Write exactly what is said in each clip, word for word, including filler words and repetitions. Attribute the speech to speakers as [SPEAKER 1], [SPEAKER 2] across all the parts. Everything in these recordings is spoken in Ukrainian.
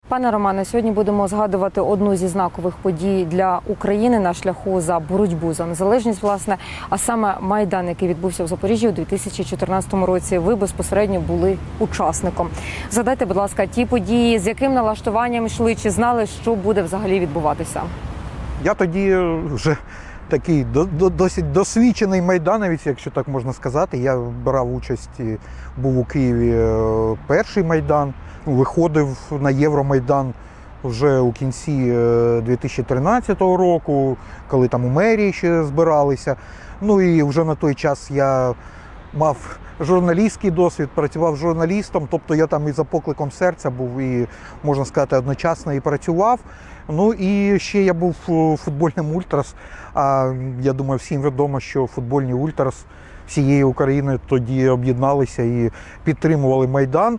[SPEAKER 1] Пане Романе, сьогодні будемо згадувати одну зі знакових подій для України на шляху за боротьбу за незалежність, власне, а саме Майдан, який відбувся в Запоріжжі у дві тисячі чотирнадцятому році. Ви безпосередньо були учасником. Згадайте, будь ласка, ті події, з яким налаштуванням йшли, чи знали, що буде взагалі відбуватися?
[SPEAKER 2] Я тоді вже такий досить досвідчений майдановець, якщо так можна сказати. Я брав участь, був у Києві перший Майдан, виходив на Євромайдан вже у кінці дві тисячі тринадцятого року, коли там у мерії ще збиралися. Ну і вже на той час я мав журналістський досвід, працював журналістом, тобто я там і за покликом серця був, і, можна сказати, одночасно і працював. Ну і ще я був футбольним ультрас, а я думаю, всім відомо, що футбольні ультрас всієї України тоді об'єдналися і підтримували Майдан.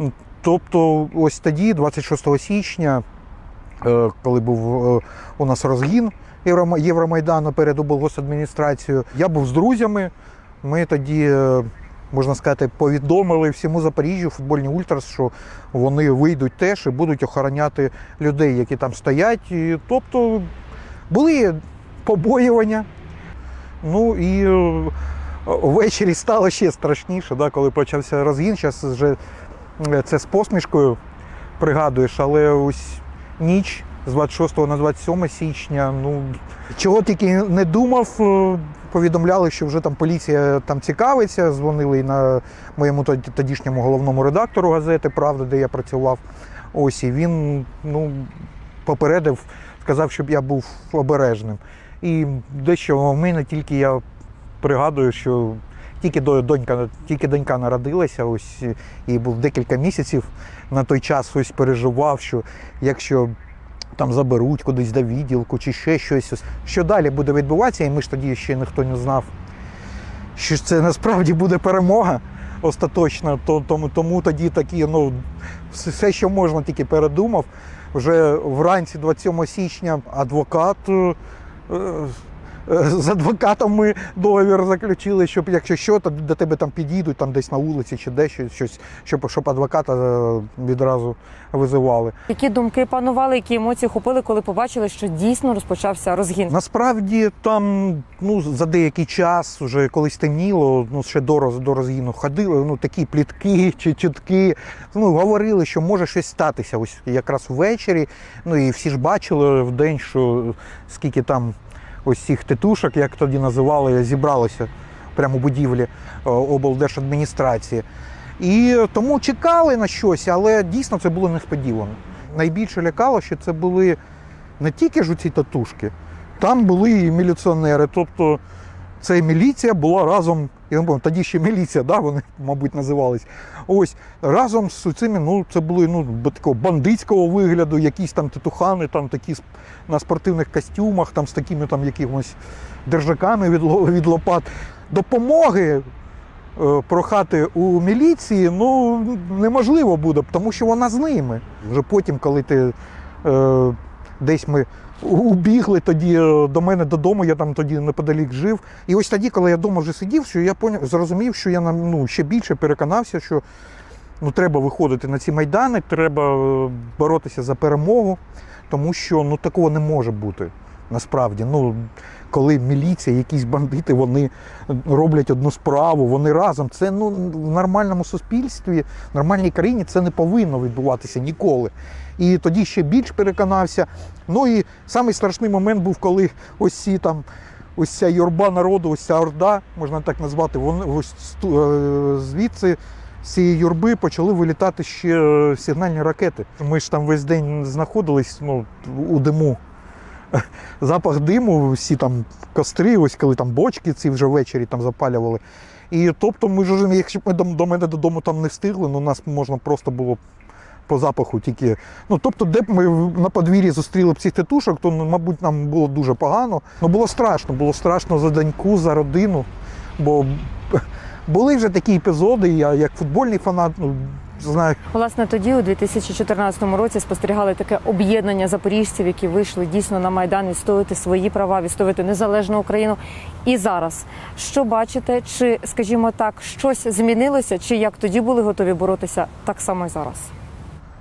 [SPEAKER 2] Тобто ось тоді, двадцять шостого січня, коли був у нас розгін Євромайдану перед облгосадміністрацією, я був з друзями, ми тоді, можна сказати, повідомили всьому Запоріжжю, футбольні ультрас, що вони вийдуть теж і будуть охороняти людей, які там стоять. І, тобто були побоювання. Ну і ввечері стало ще страшніше, да, коли почався розгін. Зараз вже це з посмішкою пригадуєш, але ось ніч з двадцять шостого на двадцять сьоме січня, ну, чого тільки не думав, повідомляли, що вже там поліція там цікавиться, дзвонили і на моєму тодішньому головному редактору газети «Правда», де я працював. Ось, і він, ну, попередив, сказав, щоб я був обережним. І дещо в мене тільки я пригадую, що Тільки донька, тільки донька народилася, ось, їй був декілька місяців, на той час ось переживав, що якщо там заберуть кудись до відділку чи ще щось, що далі буде відбуватися, і ми ж тоді ще ніхто не знав, що це насправді буде перемога остаточна, то, тому, тому тоді такі, ну, все, що можна, тільки передумав. Вже вранці двадцять сьомого січня адвокат, з адвокатом ми договір заключили, щоб якщо що, то до тебе там підійдуть, там десь на вулиці чи десь щось, щоб, щоб адвоката відразу визивали.
[SPEAKER 1] Які думки панували, які емоції хопили, коли побачили, що дійсно розпочався розгін?
[SPEAKER 2] Насправді там, ну, за деякий час, вже коли стемніло, ну, ще до, роз, до розгіну ходили, ну, такі плітки чи чутки, ну, говорили, що може щось статися ось якраз ввечері, ну, і всі ж бачили в день, що скільки там ось цих тетушок, як тоді називали, зібралося прямо у будівлі облдержадміністрації. І тому чекали на щось, але дійсно це було несподівано. Найбільше лякало, що це були не тільки ж ці татушки, там були і міліціонери, тобто це міліція була разом, я не пам'ятаю, тоді ще міліція, да, вони, мабуть, називались. Ось, разом з цими, ну, це були, ну, такого бандитського вигляду, якісь там тетухани, там такі на спортивних костюмах, там з такими там якимось держаками від, від лопат. Допомоги е, прохати у міліції, ну, неможливо буде, тому що вона з ними. Вже потім, коли ти е, десь ми убігли тоді до мене додому, я там тоді неподалік жив. І ось тоді, коли я вдома вже сидів, що я поняв, зрозумів, що я, ну, ще більше переконався, що, ну, треба виходити на ці майдани, треба боротися за перемогу, тому що, ну, такого не може бути насправді. Ну, коли міліція, якісь бандити, вони роблять одну справу, вони разом. Це, ну, в нормальному суспільстві, в нормальній країні це не повинно відбуватися ніколи. І тоді ще більш переконався. Ну і самий страшний момент був, коли ось ці там, ось ця юрба народу, ось ця орда, можна так назвати, вони ось звідси, з цієї юрби почали вилітати ще сигнальні ракети. Ми ж там весь день знаходились, ну, у диму. Запах диму, всі там костри, ось коли там бочки ці вже ввечері там запалювали. І тобто ми ж, якщо б ми до, до мене додому там не встигли, ну, нас можна просто було по запаху тільки. Ну, тобто, де б ми на подвір'ї зустріли б цих тетушок, то, мабуть, нам було дуже погано. Ну, було страшно, було страшно за доньку, за родину, бо були вже такі епізоди, я як футбольний фанат, ну, знаю.
[SPEAKER 1] Власне, тоді, у дві тисячі чотирнадцятому році, спостерігали таке об'єднання запоріжців, які вийшли дійсно на Майдан відстоювати свої права, відстоювати незалежну Україну. І зараз, що бачите, чи, скажімо так, щось змінилося, чи як тоді були готові боротися, так само і зараз?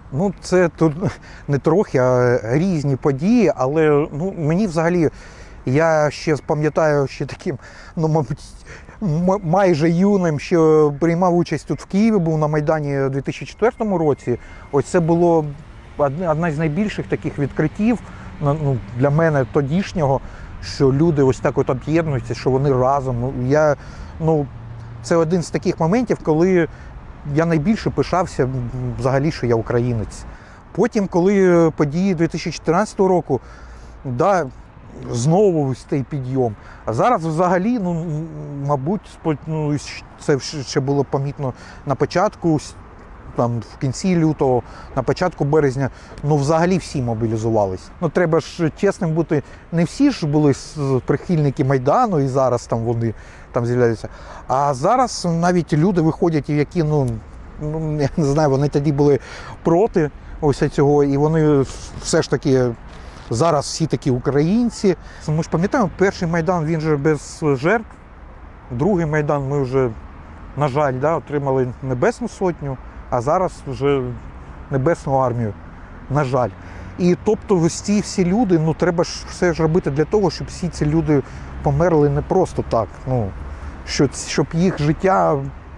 [SPEAKER 2] Ну, це тут не трохи, а різні події, але ну, мені взагалі, я ще пам'ятаю, ще таким, ну, мабуть, м- майже юним, що приймав участь тут в Києві, був на Майдані у дві тисячі четвертому році. Ось це було одне, одне з найбільших таких відкриттів, ну, для мене тодішнього, що люди ось так от об'єднуються, що вони разом. Ну, я, ну, це один з таких моментів, коли я найбільше пишався взагалі, що я українець. Потім, коли події дві тисячі чотирнадцятого року, да, знову ось цей підйом. А зараз взагалі, ну, мабуть, ну, це ще було помітно на початку, там, в кінці лютого, на початку березня, ну, взагалі всі мобілізувались. Ну, треба ж чесним бути, не всі ж були прихильники Майдану і зараз там вони там з'являються. А зараз навіть люди виходять, які, ну, ну, я не знаю, вони тоді були проти ось цього, і вони все ж таки зараз всі такі українці. Ми ж пам'ятаємо, перший Майдан, він же без жертв, другий Майдан ми вже, на жаль, да, отримали Небесну Сотню, а зараз вже Небесну армію, на жаль. І тобто ось ці всі люди, ну треба ж все ж робити для того, щоб всі ці люди померли не просто так. Ну, щоб, щоб їх життя,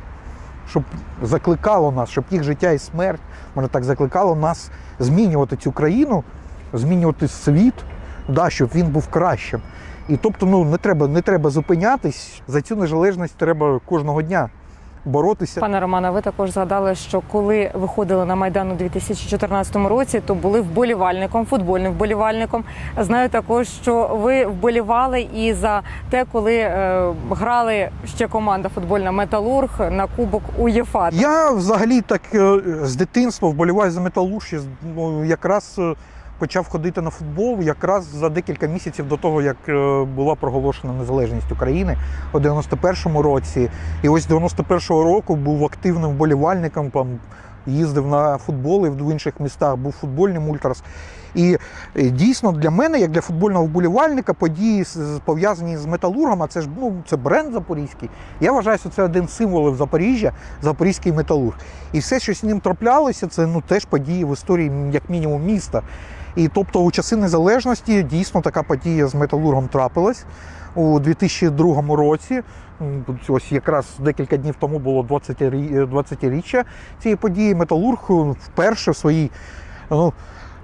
[SPEAKER 2] щоб закликало нас, щоб їх життя і смерть, може так, закликало нас змінювати цю країну, змінювати світ, да, щоб він був кращим. І тобто, ну, не треба, не треба зупинятись, за цю незалежність треба кожного дня боротися.
[SPEAKER 1] Пане Романе, ви також згадали, що коли виходили на Майдан у дві тисячі чотирнадцятому році, то були вболівальником, футбольним вболівальником. Знаю також, що ви вболівали і за те, коли е, грали ще команда футбольна «Металург» на Кубок УЄФА.
[SPEAKER 2] Я взагалі так е, з дитинства вболіваю за «Металург», ще, ну, якраз е, почав ходити на футбол якраз за декілька місяців до того, як була проголошена незалежність України у дев'яносто першому році. І ось дев'яносто першого року був активним вболівальником, там, їздив на футбол і в інших містах, був футбольним ультрас. І дійсно для мене, як для футбольного вболівальника, події пов'язані з «Металургом», а це ж, ну, це бренд запорізький. Я вважаю, що це один з символів Запоріжжя, запорізький «Металург». І все, що з ним траплялося, це, ну, теж події в історії, як мінімум, міста. І тобто у часи незалежності дійсно така подія з «Металургом» трапилась у дві тисячі другому році. Ось якраз декілька днів тому було двадцятиріччя цієї події. «Металург» вперше в своїй, ну,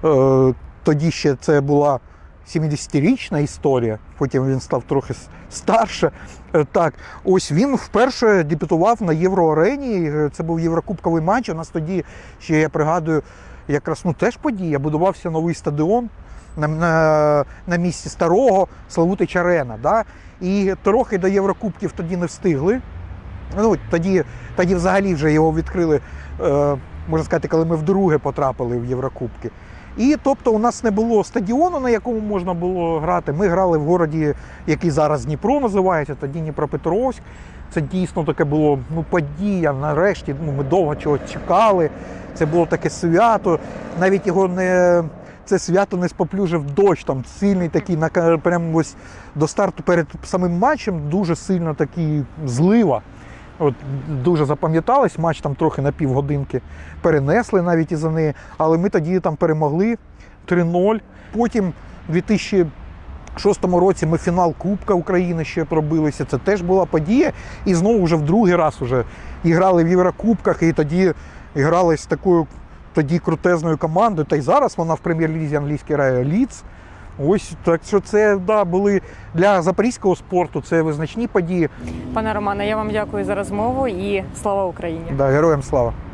[SPEAKER 2] е, тоді ще це була сімдесятирічна історія, потім він став трохи старше. Так, ось він вперше дебютував на Євроарені, це був єврокубковий матч, у нас тоді, ще я пригадую, якраз, ну, теж подія, будувався новий стадіон на, на, на місці старого Славутич-Арена, да? І трохи до Єврокубків тоді не встигли. Ну, тоді, тоді взагалі вже його відкрили, е, можна сказати, коли ми вдруге потрапили в Єврокубки. І тобто у нас не було стадіону, на якому можна було грати. Ми грали в городі, який зараз Дніпро називається, тоді Дніпропетровськ. Це дійсно таке було, ну, подія, нарешті, ну, ми довго чого чекали. Це було таке свято, навіть його не, це свято не споплюжив дощ, там сильний такий, прямо ось до старту перед самим матчем дуже сильно такий злива. От, дуже запам'яталось, матч там трохи на півгодинки перенесли навіть із-за неї, але ми тоді там перемогли три нуль. Потім у дві тисячі шостому році ми фінал Кубка України ще пробилися, це теж була подія. І знову вже в другий раз вже і грали в Єврокубках, і тоді грали з такою тоді крутезною командою, та й зараз вона в прем'єр-лізі англійській грає Лідс. Ось, так що це, да, були для запорізького спорту, це визначні події.
[SPEAKER 1] Пане Романе, я вам дякую за розмову і слава Україні.
[SPEAKER 2] Да, героям слава.